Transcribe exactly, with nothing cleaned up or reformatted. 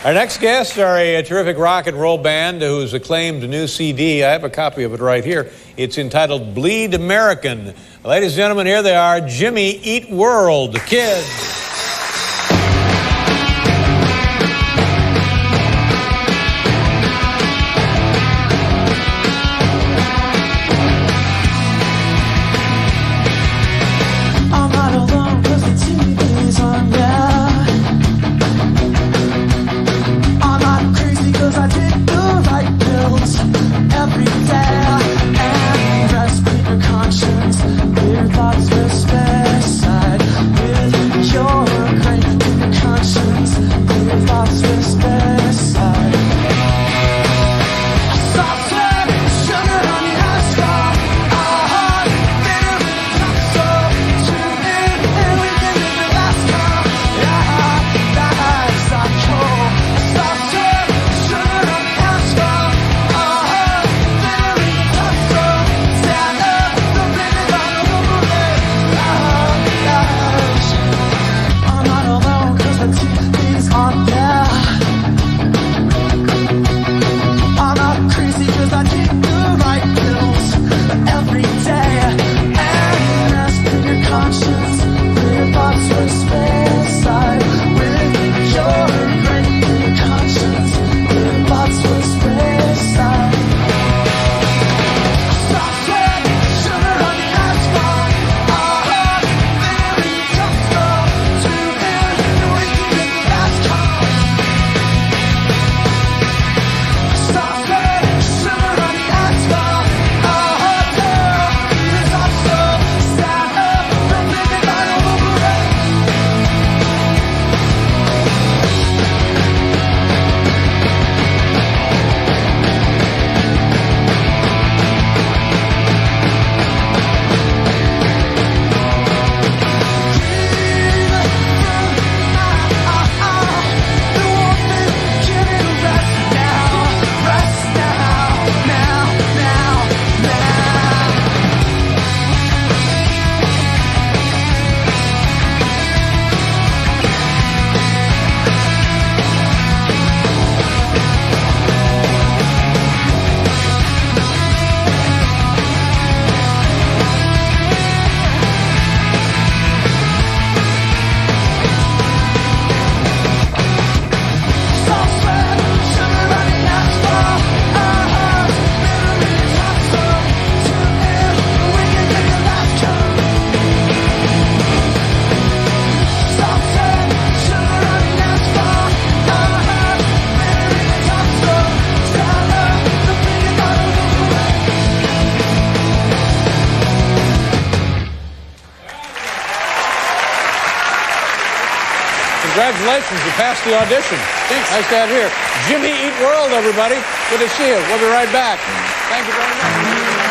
Our next guests are a, a terrific rock and roll band whose acclaimed new C D, I have a copy of it right here. It's entitled Bleed American. Ladies and gentlemen, here they are, Jimmy Eat World, the Kids. Congratulations, you passed the audition. Thanks. Nice to have you here. Jimmy Eat World, everybody. Good to see you. We'll be right back. Thank you very much.